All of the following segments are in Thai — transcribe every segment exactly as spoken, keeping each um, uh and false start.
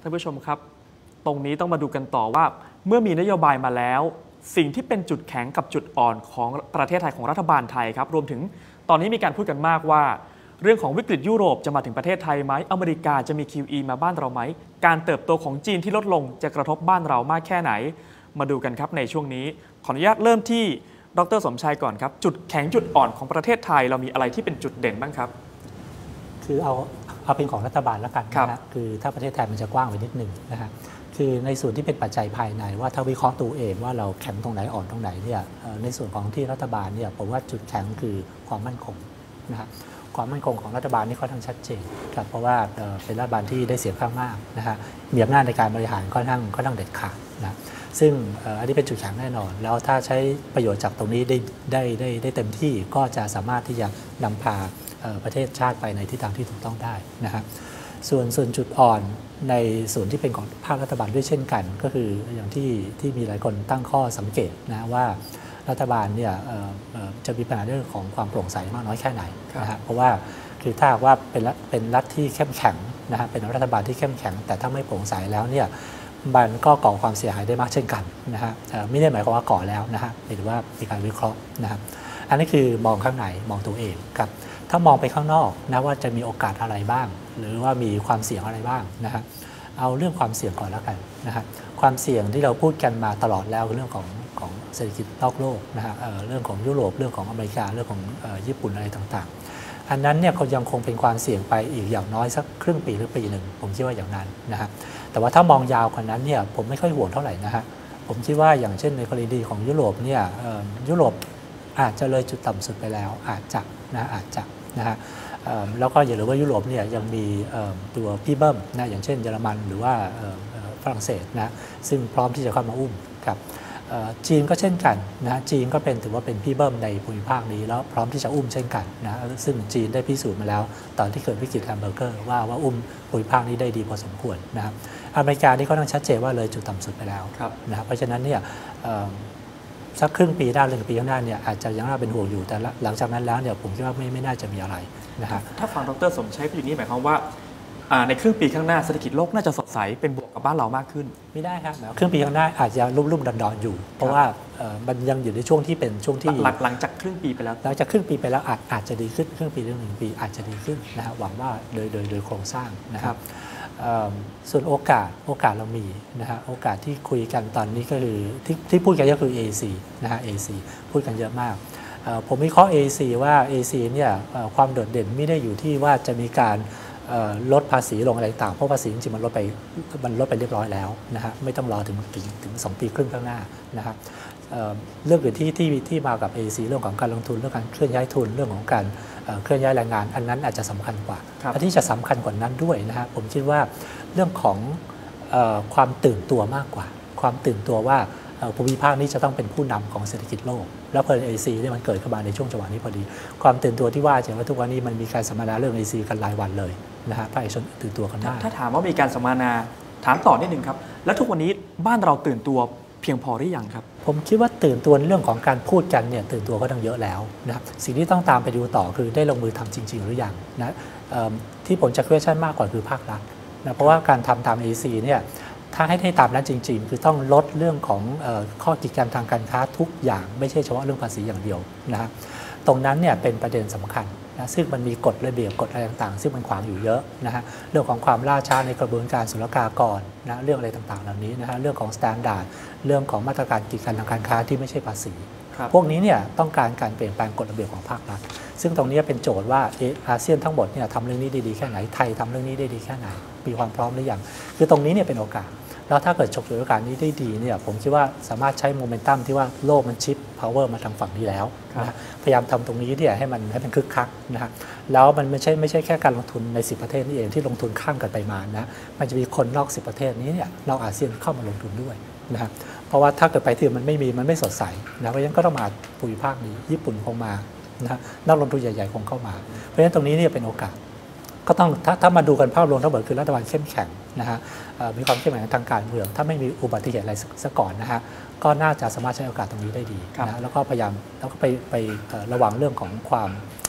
านผู้ชมครับตรงนี้ต้องมาดูกันต่อว่าเมื่อมีนโยบายมาแล้วสิ่งที่เป็นจุดแข็งกับจุดอ่อนของประเทศไทยของรัฐบาลไทยครับรวมถึงตอนนี้มีการพูดกันมากว่าเรื่องของวิกฤตยุโรปจะมาถึงประเทศไทยไหมอเมริกาจะมี คิว อี มาบ้านเราไหมการเติบโตของจีนที่ลดลงจะกระทบบ้านเรามากแค่ไหนมาดูกันครับในช่วงนี้ขออนุญาตเริ่มที่ดร.สมชายก่อนครับจุดแข็งจุดอ่อนของประเทศไทยเรามีอะไรที่เป็นจุดเด่นบ้างครับคือเอาเอาเป็นของรัฐบาลแล้วกันนะฮะคือถ้าประเทศไทยมันจะกว้างไปนิดหนึ่งนะฮะคือในส่วนที่เป็นปัจจัยภายในว่าถ้าวิเคราะห์ตัวเองว่าเราแข็งตรงไหนอ่อนตรงไหนเนี่ยในส่วนของที่รัฐบาลเนี่ยผมว่าจุดแข็งคือความมั่นคงนะฮะความมั่นคงของรัฐบาลนี่ค่อนข้างชัดเจนครับเพราะว่าเป็นรัฐบาลที่ได้เสียงข้างมากนะฮะมีอำนาจในการบริหารค่อนข้างค่อนข้างเด็ดขาดนะซึ่งอันนี้เป็นจุดแข็งแน่นอนแล้วถ้าใช้ประโยชน์จากตรงนี้ได้ได้ได้ได้เต็มที่ก็จะสามารถที่จะนำพาประเทศชาติไปในทิศทางที่ถูกต้องได้นะฮะส่วนส่วนจุดอ่อนในส่วนที่เป็นของภาครัฐบาลด้วยเช่นกันก็คืออย่างที่ที่มีหลายคนตั้งข้อสังเกตนะว่ารัฐบาลเนี่ยจะมีปัญหาเรื่องของความโปร่งใสมากน้อยแค่ไหนนะฮะเพราะว่าคือถ้าว่าเป็นเป็นรัฐที่เข้มแข็งนะฮะเป็นรัฐบาลที่เข้มแข็งแต่ถ้าไม่โปร่งใสแล้วเนี่ยมันก็ก่อความเสียหายได้มากเช่นกันนะฮะไม่ได้หมายความว่าก่อแล้วนะฮะหรือว่ามีการวิเคราะห์นะครับอันนี้คือมองข้างในมองตัวเองครับถ้ามองไปข้างนอกนะว่าจะมีโอกาสอะไรบ้างหรือว่ามีความเสี่ยงอะไรบ้างนะฮะเอาเรื่องความเสี่ยงก่อนแล้วกันนะฮะความเสี่ยงที่เราพูดกันมาตลอดแล้วเรื่องของของเศรษฐกิจนอกโลกนะฮะ เ, เรื่องของยุโรปเรื่องของอเมริกาเรื่องของญี่ปุ่นอะไรต่างๆอันนั้นเนี่ยเขายังคงเป็นความเสี่ยงไปอีกอย่างน้อยสักครึ่งปีหรือปีหนึ่งผมคิดว่าอย่างนั้นนะฮะแต่ว่าถ้ามองยาวกว่านั้นเนี่ยผมไม่ค่อยห่วงเท่าไหร่นะฮะผมคิดว่าอย่างเช่นในกรณีของยุโรปเนี่ยยุโรปอาจจะเลยจุดต่ำสุดไปแล้วอาจจะนะอาจจะนะฮะแล้วก็อย่าลืมว่ายุโรปเนี่ยยังมีตัวพี่เบิ้มนะอย่างเช่นเยอรมันหรือว่าฝรั่งเศสนะซึ่งพร้อมที่จะเข้ามาอุ้มครับจีนก็เช่นกันนะจีนก็เป็นถือว่าเป็นพี่เบิ้มในภูมิภาคนี้แล้วพร้อมที่จะอุ้มเช่นกันนะซึ่งจีนได้พิสูจน์มาแล้วตอนที่เกิดวิกฤตแฮมเบอร์เกอร์ว่าว่าอุ้มภูมิภาคนี้ได้ดีพอสมควรนะครับอเมริกานี่ก็ต้องชัดเจนว่าเลยจุดต่ำสุดไปแล้วนะเพราะฉะนั้นเนี่ยสักครึ่งปีได้หรือปีข้างหน้าเนี่ยอาจจะยังน่าเป็นห่วงอยู่แต่หลังจากนั้นแล้วเนี่ยผมคิดว่าไม่ไม่น่าจะมีอะไรนะฮะถ้าฟังดร.สมชัยพูดอย่างนี้หมายความว่าในครึ่งปีข้างหน้าเศรษฐกิจโลกน่าจะสดใสเป็นบวกกับบ้านเรามากขึ้นไม่ได้ครับครึ่งปีข้างหน้าอาจจะรุ่มๆดอนๆอยู่เพราะว่ามันยังอยู่ในช่วงที่เป็นช่วงที่หลังจากครึ่งปีไปแล้วหลังจากครึ่งปีไปแล้วอาจอาจจะดีขึ้นครึ่งปีหรือหนึ่งปีอาจจะดีขึ้นนะฮะหวังว่าโดยโดยโดยโครงสร้างนะครับส่วนโอกาสโอกาสเรามีนะฮะโอกาสที่คุยกันตอนนี้ก็คือที่ที่พูดกันก็คือ เอ ซี นะฮะ เอ ซี พูดกันเยอะมากผมวิเคราะห์ เอ ซี ว่า เอ ซี เนี่ยความโดดเด่นไม่ได้อยู่ที่ว่าจะมีการลดภาษีลงอะไรต่างเพราะภาษีจริงๆมันลดไปมันลดไปเรียบร้อยแล้วนะฮะไม่ต้องรอถึงถึงถึงสองปีครึ่งข้างหน้านะครับเรื่องอื่นที่ที่ที่มากับ เอ ซี เรื่องของการลงทุนเรื่องการเคลื่อนย้ายทุนเรื่องของการเคลื่อนย้ายแรงงานอันนั้นอาจจะสำคัญกว่าอันที่จะสำคัญกว่านั้นด้วยนะฮะผมคิดว่าเรื่องของความตื่นตัวมากกว่าความตื่นตัวว่าภูมิภาคนี้จะต้องเป็นผู้นำของเศรษฐกิจโลกแล้วพอ เอ ซี เนี่ยมันเกิดขึ้นมาในช่วงจังหวะนี้พอดีความตื่นตัวที่ว่าจะว่าทุกวันนี้มันมีการสัมมนาเรื่อง เอ ซี กันรายวันเลยนะฮะภาคเอกชนตื่นตัวกันมากถ้าถามว่ามีการสัมมนาถามต่อนิดนึงครับแล้วทุกวันนี้บ้านเราตื่นตัวเพียงพอหรือยังครับผมคิดว่าตื่นตัวเรื่องของการพูดกันเนี่ยตื่นตัวก็ต้องเยอะแล้วนะครับสิ่งที่ต้องตามไปดูต่อคือได้ลงมือทำจริงๆหรือยังนะที่ผมจะ question มากกว่าคือภาครัฐนะเพราะว่าการทำตาม เอ ซี เนี่ยถ้าให้ให้ตามนั้นจริงๆคือต้องลดเรื่องของข้อกีดกันทางการค้าทุกอย่างไม่ใช่เฉพาะเรื่องภาษีอย่างเดียวนะฮะตรงนั้นเนี่ยเป็นประเด็นสำคัญนะซึ่งมันมีกฎระเบียบกฎอะไรต่างๆซึ่งมันขวางอยู่เยอะนะฮะเรื่องของความล่าช้าในกระบวนการศุลกากรนะเรื่องอะไรต่างๆเหล่านี้นะฮะเรื่องของมาตรฐานเรื่องของมาตรการกีดกันทางการค้าที่ไม่ใช่ภาษีพวกนี้เนี่ยต้องการการเปลี่ยนแปลงกฎระเบียบของภาครัฐซึ่งตรงนี้เป็นโจทย์ว่าอาเซียนทั้งหมดเนี่ยทำเรื่องนี้ได้ดีแค่ไหนไทยทำเรื่องนี้ได้ดีแค่ไหนมีความพร้อมหรือยังคือตรงนี้เนี่ยเป็นโอกาสแล้วถ้าเกิดฉกฉวยโอกาสนี้ได้ดีเนี่ยผมคิดว่าสามารถใช้โมเมนตัมที่ว่าโลกมันชิปพาวเวอร์มาทางฝั่งนี้แล้วนะพยายามทำตรงนี้เนี่ยให้มันให้มันคึกคักนะฮะแล้วมันไม่ใช่ไม่ใช่แค่การลงทุนในสิบประเทศนี่เองที่ลงทุนข้ามกันไปมานะมันจะมีคนนอกสิบประเทศนี้เนี่ยนอกอาเซียนเข้ามาลงทุนด้วยนะฮะเพราะว่าถ้าเกิดไปที่มันไม่มีมันไม่สดใสนะเพราะฉะนั้นก็ต้องมาภูมิภาคนี้ญี่ปุ่นคงมานะนักลงทุนใหญ่ๆคงเข้ามาเพราะฉะนั้นตรงนี้เนี่ยเป็นโอกาสก็ต้องถ้าถ้ามาดูกันภาพรวมทั้งหมดคือรัฐบาลเข้มแข็งนะฮะมีความเข้มแข็งทางการเมืองถ้าไม่มีอุบัติเหตุอะไรซะก่อนนะฮะก็น่าจะสามารถใช้โอกาสตรงนี้ได้ดีนะแล้วก็พยายามแล้วก็ไปไประวังเรื่องของความ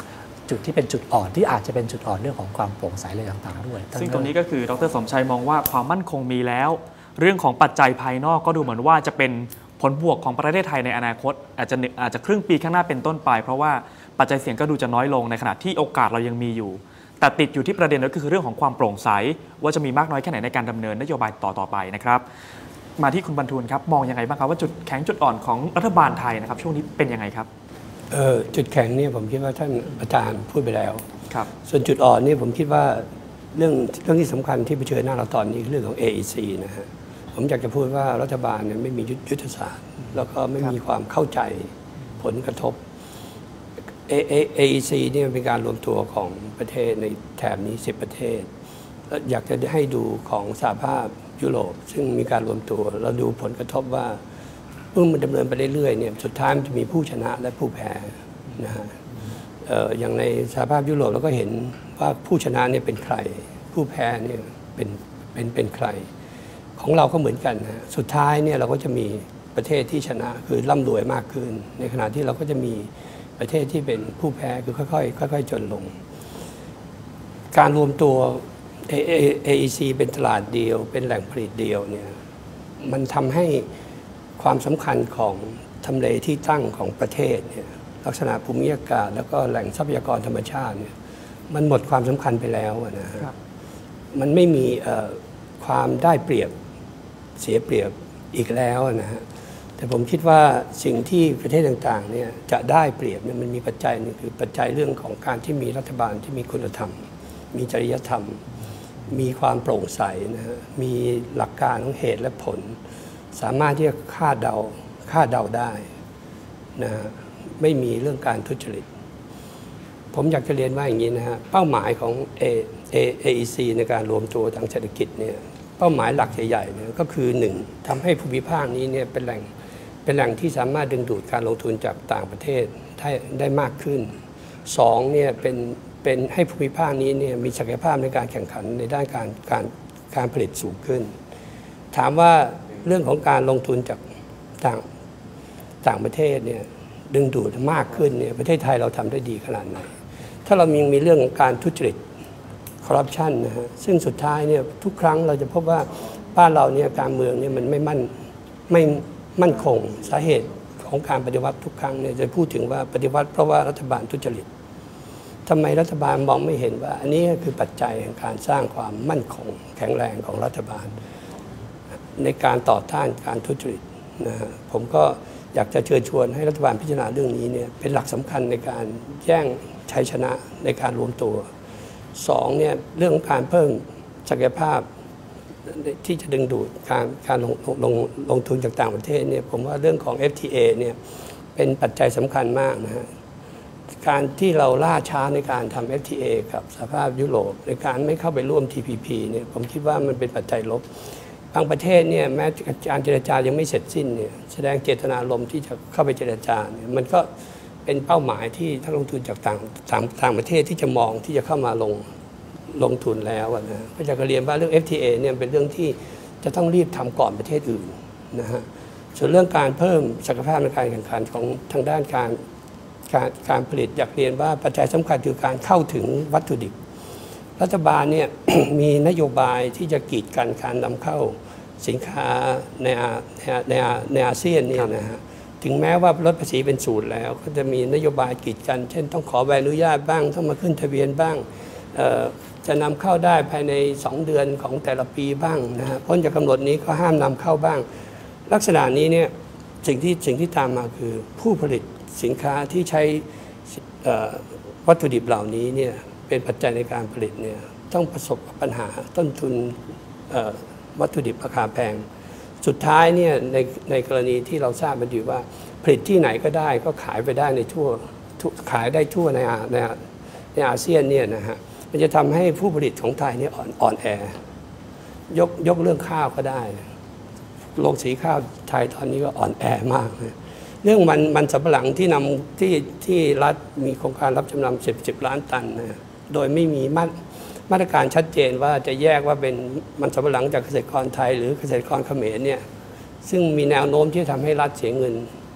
จุดที่เป็นจุดอ่อนที่อาจจะเป็นจุดอ่อนเรื่องของความโปร่งใสอะไรต่างๆด้วยซึ่งตรงนี้ก็คือดรสมชัยมองว่าความมั่นคงมีแล้วเรื่องของปัจจัยภายนอกก็ดูเหมือนว่าจะเป็นผลบวกของประเทศไทยในอนาคตอาจจะอาจจะครึ่งปีข้างหน้าเป็นต้นไปเพราะว่าปัจจัยเสี่ยงก็ดูจะน้อยลงในขณะที่โอกาสเรายังมีอยู่แต่ติดอยู่ที่ประเด็นก็คือเรื่องของความโปร่งใสว่าจะมีมากน้อยแค่ไหนในการดำเนินนโยบายต่อๆไปนะครับมาที่คุณบรรทูลครับมองยังไงบ้างครับว่าจุดแข็งจุดอ่อนของรัฐบาลไทยนะครับช่วงนี้เป็นยังไงครับจุดแข็งเนี่ยผมคิดว่าท่านอาจารย์พูดไปแล้วครับส่วนจุดอ่อนเนี่ยผมคิดว่าเรื่องเรื่องที่สำคัญที่เผชิญหน้าเราตอนนี้เรื่องของ เอ อี ซี นะฮะผมอยากจะพูดว่ารัฐบาลเนี่ยไม่มียุทธศาสตร์แล้วก็ไม่มีความเข้าใจผลกระทบ เอ อี ซี เนี่ยเป็นการรวมตัวของประเทศในแถบนี้สิบประเทศอยากจะให้ดูของสหภาพยุโรปซึ่งมีการรวมตัวเราดูผลกระทบว่าเมื่อมันดำเนินไปเรื่อยๆเนี่ยสุดท้ายมันจะมีผู้ชนะและผู้แพ้นะฮะอย่างในสหภาพยุโรปเราก็เห็นว่าผู้ชนะเนี่ยเป็นใครผู้แพ้เนี่ยเป็นเป็นเป็นใครของเราก็เหมือนกันนะสุดท้ายเนี่ยเราก็จะมีประเทศที่ชนะคือร่ำรวยมากขึ้นในขณะที่เราก็จะมีประเทศที่เป็นผู้แพ้คือค่อยๆค่อยๆจนลงการรวมตัว เอ อี ซี เป็นตลาดเดียวเป็นแหล่งผลิตเดียวเนี่ยมันทำให้ความสำคัญของทำเลที่ตั้งของประเทศเนี่ยลักษณะภูมิอากาศแล้วก็แหล่งทรัพยากรธรรมชาติเนี่ยมันหมดความสำคัญไปแล้วนะฮะมันไม่มีความได้เปรียบเสียเปรียบอีกแล้วนะฮะแต่ผมคิดว่าสิ่งที่ประเทศต่างๆเนี่ยจะได้เปรียบเนี่ยมันมีปัจจัยนึงคือปัจจัยเรื่องของการที่มีรัฐบาลที่มีคุณธรรมมีจริยธรรมมีความโปร่งใสนะฮะมีหลักการของเหตุและผลสามารถที่จะคาดเดาคาดเดาได้นะฮะไม่มีเรื่องการทุจริตผมอยากจะเรียนว่าอย่างนี้นะฮะเป้าหมายของ เอ อี ซี ในการรวมตัวทางเศรษฐกิจเนี่ยเป้าหมายหลักใหญ่ๆเนี่ยก็คือหนึ่งทำให้ภูมิภาคนี้เนี่ยเป็นแหล่งเป็นแหล่งที่สามารถดึงดูดการลงทุนจากต่างประเทศได้ได้มากขึ้นสองเนี่ยเป็นเป็นให้ภูมิภาคนี้เนี่ยมีศักยภาพในการแข่งขันในด้านการการการผลิตสูงขึ้นถามว่าเรื่องของการลงทุนจากต่างต่างประเทศเนี่ยดึงดูดมากขึ้นเนี่ยประเทศไทยเราทำได้ดีขนาดไหนถ้าเรายังมีเรื่องของการทุจริตคอร์รัปชันนะฮะซึ่งสุดท้ายเนี่ยทุกครั้งเราจะพบว่าบ้านเราเนี่ยการเมืองเนี่ยมันไม่มั่นไม่มั่นคงสาเหตุของการปฏิวัติทุกครั้งเนี่ยจะพูดถึงว่าปฏิวัติเพราะว่ารัฐบาลทุจริตทำไมรัฐบาลมองไม่เห็นว่าอันนี้คือปัจจัยแห่งการสร้างความมั่นคงแข็งแรงของรัฐบาลในการต่อต้านการทุจริตนะฮะผมก็อยากจะเชิญชวนให้รัฐบาลพิจารณาเรื่องนี้เนี่ยเป็นหลักสำคัญในการแย่งชัยชนะในการรวมตัวสองเนี่ยเรื่องของการเพิ่มศักยภาพที่จะดึงดูดการการลงลงลงทุนจากต่างประเทศเนี่ยผมว่าเรื่องของ เอฟ ที เอ เนี่ยเป็นปัจจัยสำคัญมากนะฮะการที่เราล่าช้าในการทำ เอฟ ที เอ กับสหภาพยุโรปในการไม่เข้าไปร่วม ที พี พี เนี่ยผมคิดว่ามันเป็นปัจจัยลบบางประเทศเนี่ยแม้การเจรจายังไม่เสร็จสิ้นเนี่ยแสดงเจตนารมณ์ที่จะเข้าไปเจรจาเนี่ยมันก็เป็นเป้าหมายที่นักลงทุนจากต่างต่างต่างประเทศที่จะมองที่จะเข้ามาลงลงทุนแล้วนะก็จะเรียนว่าเรื่อง เอฟ ที เอ เนี่ยเป็นเรื่องที่จะต้องรีบทำก่อนประเทศอื่นนะฮะส่วนเรื่องการเพิ่มศักยภาพในการแข่งขันของทางด้านการการการผลิตอยากเรียนว่าปัจจัยสำคัญคือการเข้าถึงวัตถุดิบรัฐบาลเนี่ย มีนโยบายที่จะกีดกันการนำเข้าสินค้าในในในอาเซียนเนี่ยนะฮะถึงแม้ว่าลดภาษีเป็นศูนย์แล้วก็จะมีนโยบายกีดกันเช่นต้องขอใบอนุญาตบ้างต้องมาขึ้นทะเบียนบ้างจะนำเข้าได้ภายในสองเดือนของแต่ละปีบ้างนะฮะพ้นจากกำหนดนี้ก็ห้ามนำเข้าบ้างลักษณะนี้เนี่ยสิ่งที่สิ่งที่ตามมาคือผู้ผลิตสินค้าที่ใช้วัตถุดิบเหล่านี้เนี่ยเป็นปัจจัยในการผลิตเนี่ยต้องประสบปัญหาต้นทุนวัตถุดิบราคาแพงสุดท้ายเนี่ยในในกรณีที่เราทราบมันอยู่ว่าผลิตที่ไหนก็ได้ก็ขายไปได้ในทั่วขายได้ทั่วในในในอาเซียนเนี่ยนะฮะมันจะทำให้ผู้ผลิตของไทยเนี่ยอ่อนอ่อนแอยกยกเรื่องข้าวก็ได้โรงสีข้าวไทยตอนนี้ก็อ่อนแอมากเลยเรื่องมันมันสำปะหลังที่นำที่ที่รัฐมีโครงการรับจำนำสิบสิบล้านตันนะโดยไม่มีมาตรมาตรการชัดเจนว่าจะแยกว่าเป็นมันสำปะหลังจากเกษตรกรไทยหรือเกษตรกรเขมรเนี่ยซึ่งมีแนวโน้มที่ทำให้รัฐเสียเงิน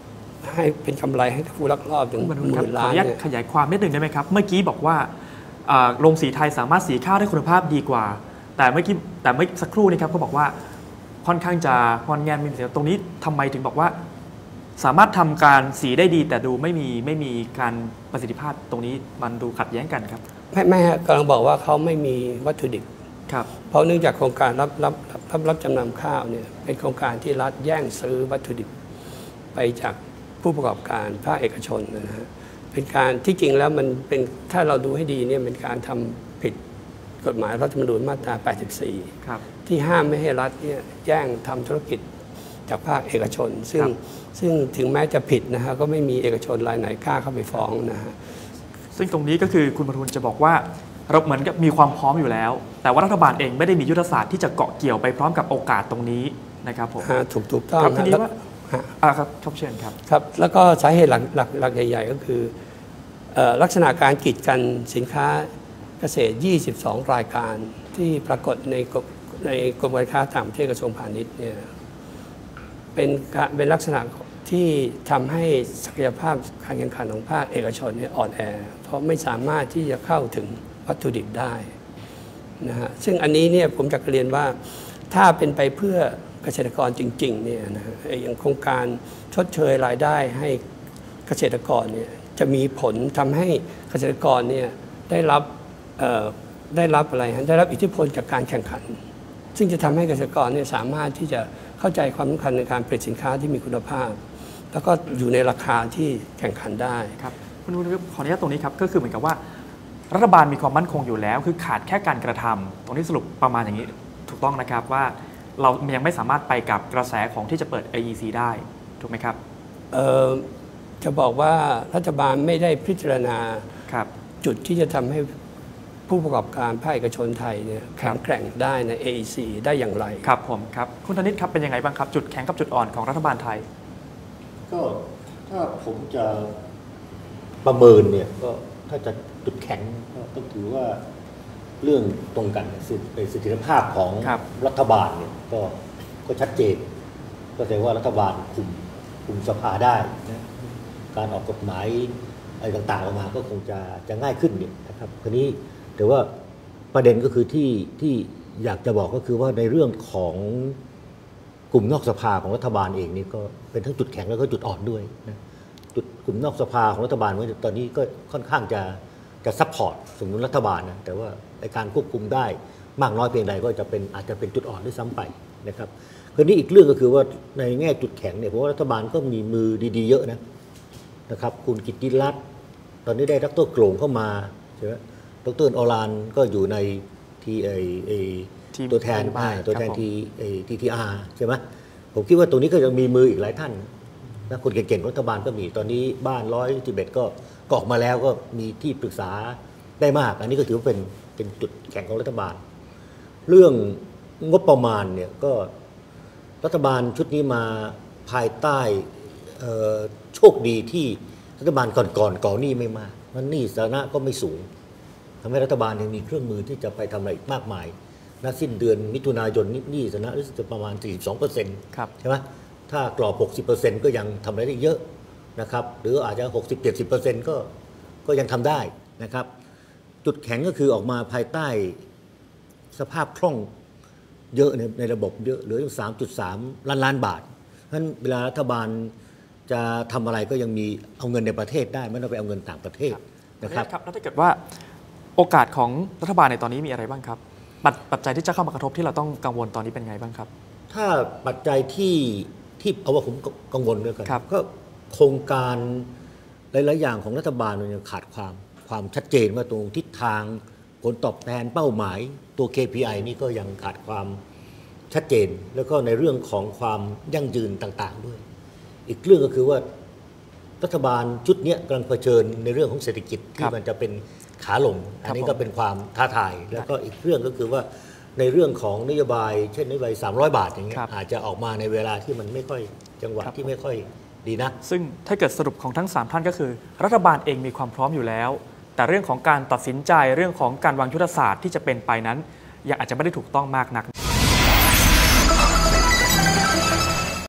ให้เป็นกำไรให้กับผู้ลักลอบถึงคุณบรรลุหครับมื่นขอล้าอน นุญาตเนี่ยขยายความนิดหนึ่งได้ไหมครับ เมื่อกี้บอกว่าอ่าโรงสีไทยสามารถสีข้าวได้คุณภาพดีกว่า แต่เมื่อกี้แต่เมื่อสักครู่นี้ครับเขาบอกว่าค่อนข้างจะงอนแงนมีเสียงตรงนี้ทำไมถึงบอกว่า สามารถทำการสีได้ดี แต่ดูไม่มีไม่มีการประสิทธิภาพตรงนี้มันดูขัดแย้งกันครับไม่ไม่ฮะกำลังบอกว่าเขาไม่มีวัตถุดิบครับเพราะเนื่องจากโครงการรับรับรับรับรับจำนำข้าวเนี่ยเป็นโครงการที่รัฐแย่งซื้อวัตถุดิบไปจากผู้ประกอบการภาคเอกชนนะฮะเป็นการที่จริงแล้วมันเป็นถ้าเราดูให้ดีเนี่ยเป็นการทำผิดกฎหมายรัฐธรรมนูญมาตราแปดสิบสี่ครับที่ห้ามไม่ให้รัฐเนี่ยแย่งทำธุรกิจจากภาคเอกชน ซึ่งครับซึ่งถึงแม้จะผิดนะฮะก็ไม่มีเอกชนรายไหนกล้าเข้าไปฟ้องนะฮะซึ่งตรงนี้ก็คือคุณบรรทุนจะบอกว่าเราเหมือนกับมีความพร้อมอยู่แล้ว แต่ว่ารัฐบาลเองไม่ได้มียุทธศาสตร์ที่จะเกาะเกี่ยวไปพร้อมกับโอกาสตรงนี้นะครับผมฮะถูกถูกต้องครับทีนี้แล้วว่าฮะอ่าครับครับเชิญครับครับแล้วก็สาเหตุหลักหลักหลักใหญ่ ๆ ก็คือเอ่อลักษณะการกีดกันสินค้าเกษตร ยี่สิบสอง รายการที่ปรากฏในกฎในกรมการค้าต่างประเทศกระทรวงพาณิชย์เนี่ยเป็นการเป็นลักษณะที่ทำให้ศักยภาพการแข่งขันของภาคเอกชนเนี่ยอ่อนแอ เพราะไม่สามารถที่จะเข้าถึงวัตถุดิบได้นะฮะซึ่งอันนี้เนี่ยผมจะเรียนว่าถ้าเป็นไปเพื่อเกษตรกรจริงๆเนี่ยนะฮะอย่างโครงการชดเชยรายได้ให้เกษตรกรเนี่ยจะมีผลทำให้เกษตรกรเนี่ยได้รับเอ่อได้รับอะไรฮะได้รับอิทธิพลจากการแข่งขัน ซึ่งจะทำให้เกษตรกรเนี่ยสามารถที่จะเข้าใจความสำคัญในการผลิตสินค้าที่มีคุณภาพ แล้วก็อยู่ในราคาที่แข่งขันได้ครับคุณบรรทุนขออนุญาตตรงนี้ครับก็คือเหมือนกับว่า รัฐบาลมีความมั่นคงอยู่แล้ว คือขาดแค่การกระทำตรงนี้สรุปประมาณอย่างนี้ถูกต้องนะครับว่าเรายังไม่สามารถไปกับกระแสของที่จะเปิด เอ อี ซี ได้ถูกไหมครับเอ่อจะบอกว่ารัฐบาลไม่ได้พิจารณาครับจุดที่จะทำให้ผู้ประกอบการภาคเอกชนไทยเนี่ยแข็งแกร่งได้ใน เอ อี ซี ได้อย่างไรครับผมครับคุณธนิตครับเป็นยังไงบ้างครับจุดแข็งกับจุดอ่อนของรัฐบาลไทยก็ถ้าผมจะประเมินเนี่ยก็ถ้าจะจุดแข็งก็ต้องถือว่าเรื่องตรงกันสิทธิเสถียรภาพของครับรัฐบาลเนี่ยก็ก็ชัดเจน ก็แสดงว่ารัฐบาลคุมคุมสภาได้นะการออกกฎหมายอะไรต่างๆออกมาก็คงจะจะง่ายขึ้นเนี่ยนะครับคราวนี้แต่ว่าประเด็นก็คือที่ที่อยากจะบอกก็คือว่าในเรื่องของกลุ่มนอกสภาของรัฐบาลเองนี่ก็เป็นทั้งจุดแข็งแล้วก็จุดอ่อนด้วยนะจุดกลุ่มนอกสภาของรัฐบาลว่าตอนนี้ก็ค่อนข้างจะจะซัพพอร์ตสมนุนรัฐบาลนะแต่ว่าในการควบคุมได้มากน้อยเพียงใดก็จะเป็นอาจจะเป็นจุดอ่อนด้วยซ้ำไปนะครับคราวนี้อีกเรื่องก็คือว่าในแง่จุดแข็งเนี่ยเพราะว่ารัฐบาลก็มีมือดีๆเยอะนะนะครับคุณกิตติรัตน์ตอนนี้ได้ดร.โกลงเข้ามาใช่ไหมดร.อรานก็อยู่ในทีไอไอทีมตัวแทนรัฐบาลอ่าตัวแทนครับผมทีไอทีทีอาร์ใช่ไหมผมคิดว่าตรงนี้ก็ยังมีมืออีกหลายท่านนะคนเก่งๆรัฐบาลก็มีตอนนี้บ้านร้อยสิบเอ็ดก็ก็ออกมาแล้วก็มีที่ปรึกษาได้มาก อันนี้ก็ถือว่าเป็นเป็นจุดแข็งของรัฐบาล เรื่องงบประมาณเนี่ยก็รัฐบาลชุดนี้มาภายใต้เอ่อโชคดีที่รัฐบาลก่อนๆก่อนก่อหนี้ไม่มากมันหนี้สาธารณะก็ไม่สูงทำให้รัฐบาลยังมีเครื่องมือที่จะไปทำอะไรอีกมากมายณสิ้นเดือนมิถุนายนหนี้สาธารณะรู้สึกจะประมาณ สี่สิบสองเปอร์เซ็นต์ครับใช่ไหมถ้ากรอบ หกสิบเปอร์เซ็นต์ ก็ยังทำอะไรได้เยอะนะครับหรืออาจจะ หกสิบถึงเจ็ดสิบเปอร์เซ็นต์ ก็ก็ยังทำได้นะครับจุดแข็งก็คือออกมาภายใต้สภาพคล่องเยอะในในระบบเยอะเหลืออยู่ สามจุดสาม ล้านล้านบาทเพราะฉะนั้นเวลารัฐบาลจะทำอะไรก็ยังมีเอาเงินในประเทศได้ไม่ต้องไปเอาเงินต่างประเทศนะครับครับแล้วถ้าเกิดว่าโอกาสของรัฐบาลในตอนนี้มีอะไรบ้างครับปัจปัจจัยที่จะเข้ามากระทบที่เราต้องกังวลตอนนี้เป็นไงบ้างครับถ้าปัจจัยที่ที่เอาว่าผมกังวลด้วยกันครับก็โครงการหลายๆอย่างของรัฐบาลมันยังขาดความความชัดเจนว่าตรงทิศทางผลตอบแทนเป้าหมายตัว เค พี ไอ นี่ก็ยังขาดความชัดเจน แล้วก็ในเรื่องของความยั่งยืนต่างๆด้วย อีกเรื่องก็คือว่ารัฐบาลชุดนี้กำลังเผชิญในเรื่องของเศรษฐกิจคที่รับมันจะเป็นขาลง อันนี้ครับผมก็เป็นความท้าทาย แล้วก็อีกเรื่องก็คือว่าในเรื่องของนโยบายเช่นนโยบายสามร้อยบาทอย่างเงี้ยครับอาจจะออกมาในเวลาที่มันไม่ค่อยจังหวะครับที่ไม่ค่อยดีนะซึ่งถ้าเกิดสรุปของทั้งสามท่านก็คือ รัฐบาลเองมีความพร้อมอยู่แล้ว แต่เรื่องของการตัดสินใจเรื่องของการวางยุทธศาสตร์ที่จะเป็นไปนั้นยังอาจจะไม่ได้ถูกต้องมากนัก